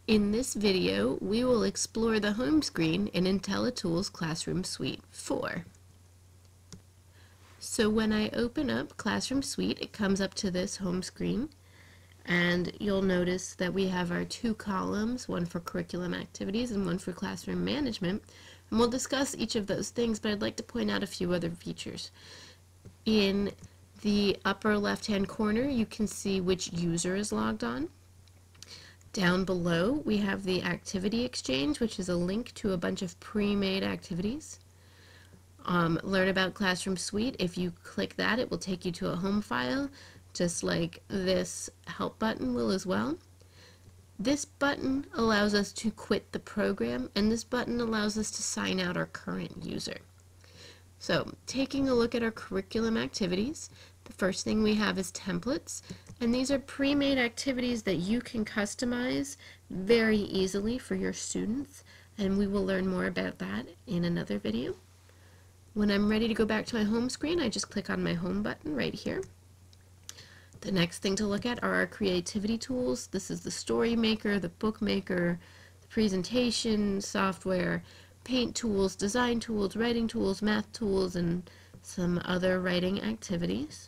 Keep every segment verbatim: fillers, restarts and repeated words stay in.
In this video, we will explore the home screen in Intellitools Classroom Suite four. So when I open up Classroom Suite, it comes up to this home screen, and you'll notice that we have our two columns, one for curriculum activities and one for classroom management, and we'll discuss each of those things, but I'd like to point out a few other features. In the upper left-hand corner, you can see which user is logged on. Down below, we have the Activity Exchange, which is a link to a bunch of pre-made activities. Um, learn about Classroom Suite. If you click that, it will take you to a home file, just like this help button will as well. This button allows us to quit the program, and this button allows us to sign out our current user. So, taking a look at our curriculum activities, the first thing we have is templates, and these are pre-made activities that you can customize very easily for your students, and we will learn more about that in another video. When I'm ready to go back to my home screen, I just click on my home button right here. The next thing to look at are our creativity tools. This is the story maker, the book maker, the presentation software, paint tools, design tools, writing tools, math tools, and some other writing activities.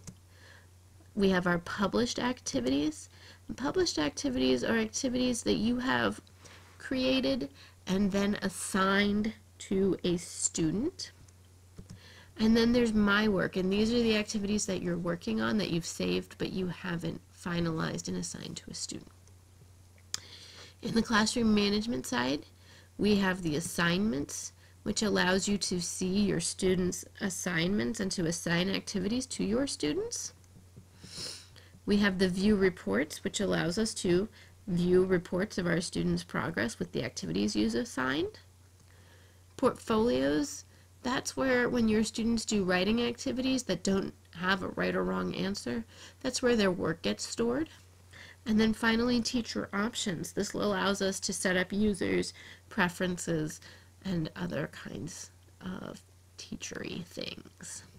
We have our published activities. And published activities are activities that you have created and then assigned to a student. And then there's my work, and these are the activities that you're working on that you've saved but you haven't finalized and assigned to a student. In the classroom management side, we have the assignments, which allows you to see your students' assignments and to assign activities to your students. We have the view reports, which allows us to view reports of our students' progress with the activities you've assigned. Portfolios, that's where when your students do writing activities that don't have a right or wrong answer, that's where their work gets stored. And then finally, teacher options. This allows us to set up users, preferences, and other kinds of teachery things.